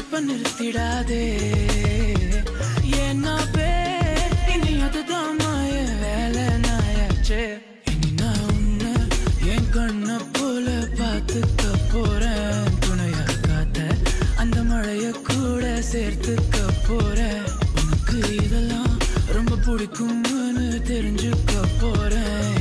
இப்ப நிறுத்திடாதே ஏன்னா பே இனி அதுதான் மாய வேலை நாயாச்சே இனி நான் உன்னை என் கண்ண போல பார்த்துக்க போறேன் துணையா காத்த அந்த மழைய கூட சேர்த்துக்க போறேன் உனக்கு இதெல்லாம் ரொம்ப பிடிக்கும்னு தெரிஞ்சுக்க போறேன்